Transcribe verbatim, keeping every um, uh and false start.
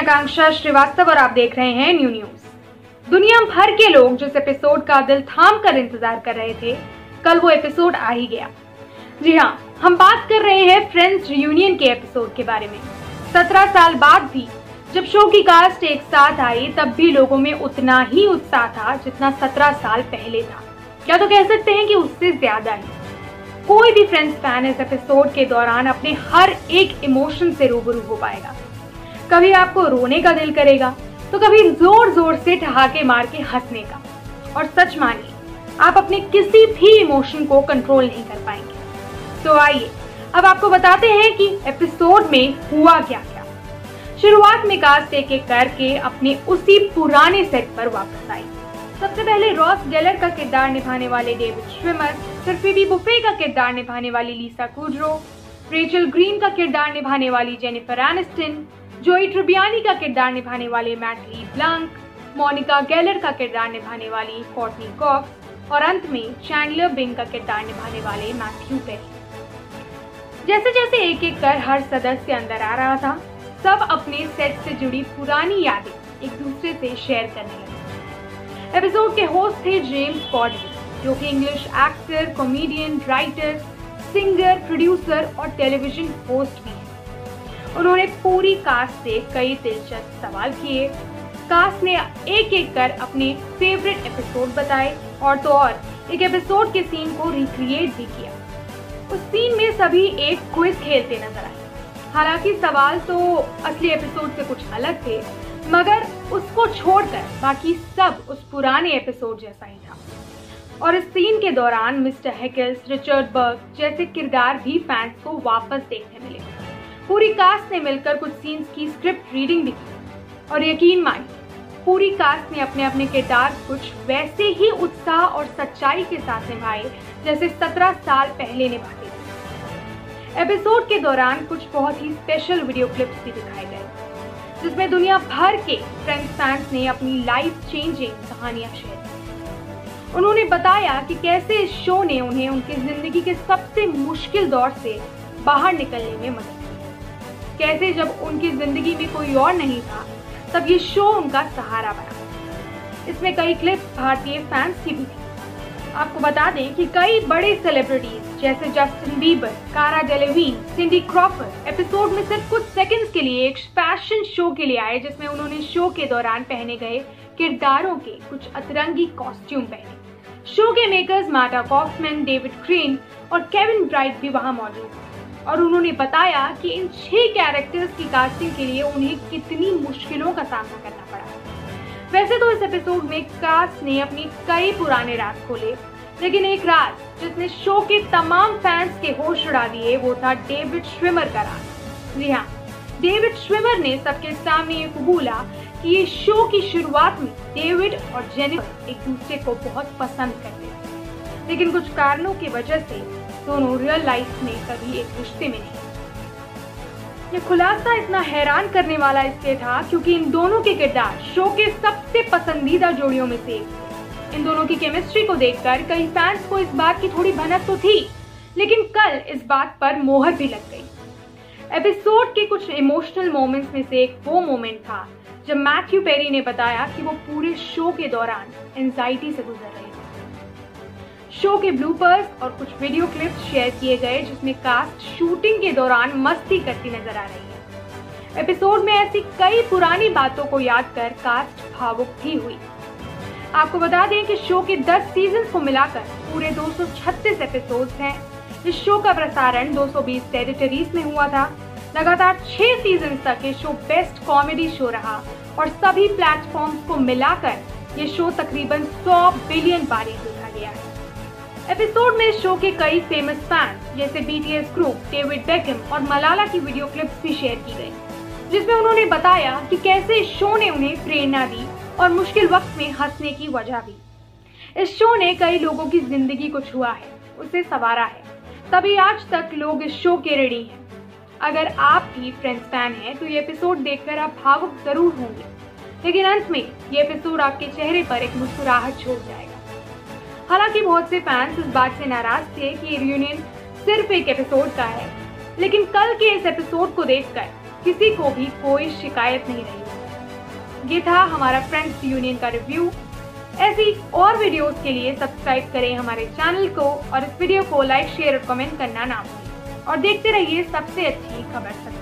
आकांक्षा श्रीवास्तव और आप देख रहे हैं न्यू न्यूज। दुनिया भर के लोग जिस एपिसोड का दिल थाम कर इंतजार कर रहे थे, कल वो एपिसोड आ ही गया। जी हाँ, हम बात कर रहे हैं फ्रेंड्स रियूनियन के एपिसोड के बारे में। सत्रह साल बाद भी जब शो की कास्ट एक साथ आई, तब भी लोगों में उतना ही उत्साह था जितना सत्रह साल पहले था। क्या तो कह सकते हैं कि उससे ज्यादा ही। कोई भी फ्रेंड्स फैन इस एपिसोड के दौरान अपने हर एक इमोशन से रूबरू हो पाएगा। कभी आपको रोने का दिल करेगा, तो कभी जोर जोर से ठहाके मार के हंसने का। और सच मानिए, आप अपने किसी भी इमोशन को कंट्रोल नहीं कर पाएंगे। तो आइए अब आपको बताते हैं कि एपिसोड में हुआ क्या क्या। शुरुआत में कास्ट एक एक करके अपने उसी पुराने सेट पर वापस आई। सबसे पहले रॉस गेलर का किरदार निभाने वाले डेविड श्विमर, फिर फिबी बुफे का किरदार निभाने वाली लिसा कुडरो, रेचल ग्रीन का किरदार निभाने वाली जेनिफर एनिस्टन, जोई ट्रिबियानी का किरदार निभाने वाले मैटली ब्लैंक, मोनिका गेलर का किरदार निभाने वाली कोर्टनी कॉक्स और अंत में चैंडलर बिंग का किरदार निभाने वाले मैथ्यू पेरी। जैसे जैसे एक एक कर हर सदस्य अंदर आ रहा था, सब अपने सेट से जुड़ी पुरानी यादें एक दूसरे से शेयर करने लगे। एपिसोड के होस्ट थे जेम्स कॉर्डनी, जो कि English actor, comedian, writer, singer, producer और टेलीविजन होस्ट भी हैं। उन्होंने पूरी कास्ट से कई दिलचस्प सवाल किए। कास्ट ने एक एक कर अपने फेवरेट एपिसोड बताए और तो और एक एपिसोड के सीन को रिक्रिएट भी किया। उस सीन में सभी एक क्विज खेलते नजर आए। हालांकि सवाल तो असली एपिसोड से कुछ अलग थे, मगर उसको छोड़कर बाकी सब उस पुराने एपिसोड जैसा ही था। और इस सीन के दौरान मिस्टर हेकल्स, रिचर्ड बर्ग जैसे किरदार भी फैंस को वापस देखने मिले। पूरी कास्ट ने मिलकर कुछ सीन्स की स्क्रिप्ट रीडिंग भी की और यकीन मानिए, पूरी कास्ट ने अपने अपने किरदार कुछ वैसे ही उत्साह और सच्चाई के साथ निभाए जैसे सत्रह साल पहले निभाते थे। एपिसोड के दौरान कुछ बहुत ही स्पेशल वीडियो क्लिप्स भी दिखाए गए, जिसमें दुनिया भर के फ्रेंड्स फैंस ने अपनी लाइफ चेंजिंग कहानियां शेयर की। उन्होंने बताया कि कैसे इस शो ने उन्हें उनकी जिंदगी के सबसे मुश्किल दौर से बाहर निकलने में मदद की। कैसे जब उनकी जिंदगी में कोई और नहीं था, तब ये शो उनका सहारा बना। इसमें कई क्लिप्स भारतीय फैंस की भी थी। आपको बता दें कि कई बड़े सेलिब्रिटीज जैसे जस्टिन बीबर, कारा डेलेविन, सिंडी क्रॉफर्ड एपिसोड में सिर्फ कुछ सेकंड्स के लिए एक फैशन शो के लिए आए, जिसमें उन्होंने शो के दौरान पहने गए किरदारों के कुछ अतरंगी कॉस्ट्यूम पहने। शो के makers Marta Kauffman, David Crane और केविन ब्राइट भी वहां मौजूद थे और उन्होंने बताया कि इन छह कैरेक्टर्स की कास्टिंग के लिए उन्हें कितनी मुश्किलों का सामना करना पड़ा। वैसे तो इस एपिसोड में कास्ट ने अपनी कई पुराने राज खोले, लेकिन एक राज जिसने शो के तमाम फैंस के होश उड़ा दिए, वो था डेविड श्विमर का राज। जी हाँ, डेविड श्विमर ने सबके सामने ये कबूला कि ये शो की शुरुआत में डेविड और जेनिफर एक दूसरे को बहुत पसंद करते थे, लेकिन कुछ कारणों की वजह से दोनों रियल लाइफ में कभी एक रिश्ते में नहीं। ये खुलासा इतना हैरान करने वाला इसलिए था क्योंकि इन दोनों के किरदार शो के सबसे पसंदीदा जोड़ियों में से एक थे। इन दोनों की केमिस्ट्री को देखकर कई फैंस को इस बात की थोड़ी भनक तो थी, लेकिन कल इस बात पर मोहर भी लग गई। एपिसोड के कुछ इमोशनल मोमेंट्स में से एक वो मोमेंट था जब मैथ्यू पेरी ने बताया कि वो पूरे शो के दौरान एंजाइटी से गुजर रहे थे। शो के ब्लूपर्स और कुछ वीडियो क्लिप्स शेयर किए गए, जिसमें कास्ट शूटिंग के दौरान मस्ती करती नजर आ रही है। एपिसोड में ऐसी कई पुरानी बातों को याद कर कास्ट भावुक भी हुई। आपको बता दें कि शो के दस सीजन्स को मिलाकर पूरे दो सौ छत्तीस एपिसोड्स हैं। इस शो का प्रसारण दो सौ बीस टेरिटरीज में हुआ था। लगातार छह सीजन तक ये शो बेस्ट कॉमेडी शो रहा और सभी प्लेटफॉर्म्स को मिलाकर ये शो तकरीबन सौ बिलियन बार देखा गया है। एपिसोड में शो के कई फेमस फैंस जैसे बीटीएस ग्रुप, डेविड बेकहम और मलाला की वीडियो क्लिप्स भी शेयर की गई, जिसमें उन्होंने बताया कि कैसे इस शो ने उन्हें प्रेरणा दी और मुश्किल वक्त में हंसने की वजह भी। इस शो ने कई लोगों की जिंदगी को छुआ है, उसे संवारा है, तभी आज तक लोग इस शो के ऋणी हैं। अगर आप भी फ्रेंड्स फैन हैं तो ये एपिसोड देखकर आप भावुक जरूर होंगे, लेकिन अंत में ये एपिसोड आपके चेहरे पर एक मुस्कुराहट छोड़ जाएगा। हालांकि बहुत से फैंस इस बात से नाराज थे कि ये रियूनियन सिर्फ एक एपिसोड का है, लेकिन कल के इस एपिसोड को देखकर किसी को भी कोई शिकायत नहीं रही। ये था हमारा फ्रेंड्स यूनियन का रिव्यू। ऐसी और वीडियोस के लिए सब्सक्राइब करें हमारे चैनल को और इस वीडियो को लाइक, शेयर और कमेंट करना ना भूलें और देखते रहिए सबसे अच्छी खबर।